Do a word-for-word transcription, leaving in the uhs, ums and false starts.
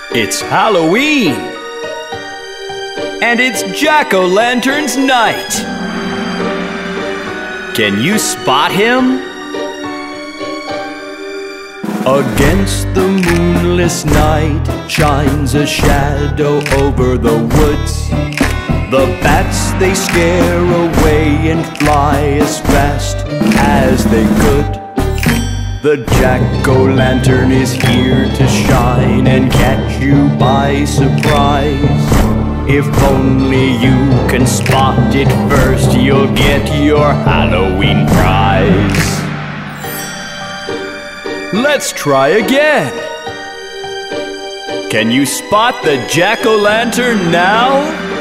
It's Halloween! And it's Jack-o'-lantern's night! Can you spot him? Against the moonless night shines a shadow over the woods. The bats, they scare away and fly as fast as they could. The Jack-o'-lantern is here to shine and catch you by surprise. If only you can spot it first, you'll get your Halloween prize. Let's try again. Can you spot the Jack-o'-lantern now?